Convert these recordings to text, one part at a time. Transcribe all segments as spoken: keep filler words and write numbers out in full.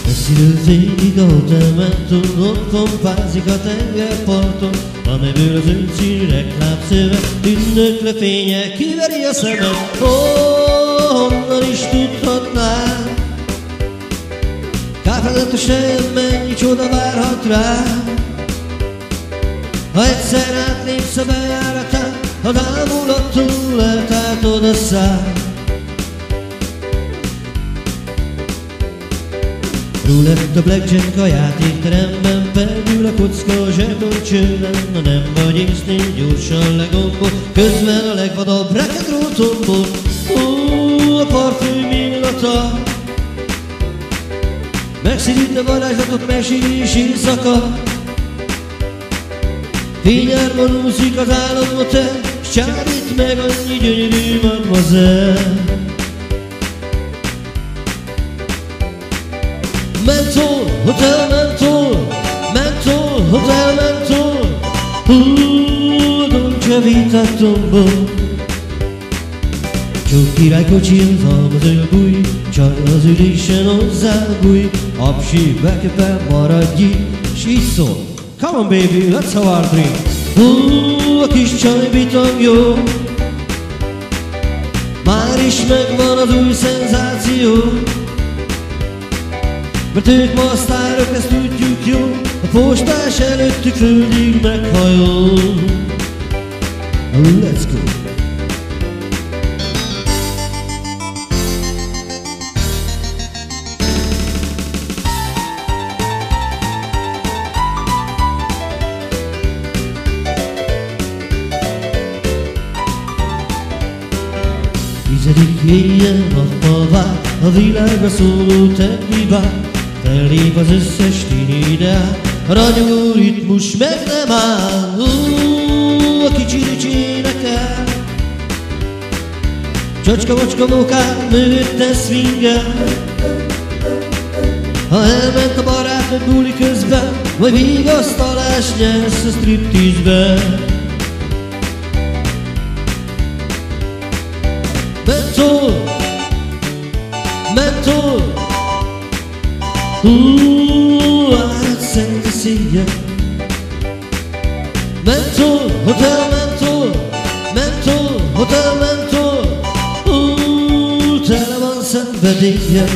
Messzilő végig a hotelmenton, ott pompázik a tengerparton, a nevül az őszi reklámszöve, ünnöklő fénye kiveri a szemed. Ó, honnan is tudhatnám, káfezetesen mennyi csoda várhat rá. Ha egyszer átlépsz a bejáratán, ha dámulatul eltátod a szám. Roulette a blackjack a játékteremben, perdül a kocka a zsebkölcsönben. Ha nem vagy észnél, gyorsan legombol, közben a legvadabb rekedról tombol. Ó, a parfüm illata megszidít a varázslatot, mesélés éjszaka. Fényárban úszik az álommotel, s csábít meg annyi gyönyörű mademoiselle. Mentol, hotel mentol, mentol, hotel mentol. Hú, Dolce Vita tombol. Csók királykocsin, halmazöl búj, csaj az ülésen hozzábúj. Apsi, bekepe, maradj itt, s így szól. Come on baby, let's have our drink. Hú, a kis csaj bitang jó, már is megvan az új szenzáció. Mert ők ma a sztárok, ezt tudjuk jó, a postás előttük földig meghajol. Let's go! Tizedik éjjel nappal vár, a világra szóló teknibár. Fellép az összes tini ideál, a ragyogó ritmus meg nem áll. Ó, a kicsi ricsi énekel, csacska-mocska mókát mögötte swingel. Ha elment a barátod buli közben, vagy vigasztalást nyersz a striptease-ben. Mentol, mentol, hú, átszent a széjjel. Mentol, hotel mentol, mentol, hotel mentol. Hú, tele van szenvedéllyel.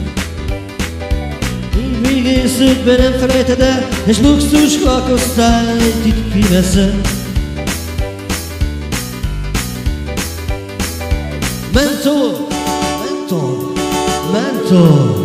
Így végésződben nem felejted el, és luxus lakosztályt itt kiveszed. Mentol, mentol, mentol.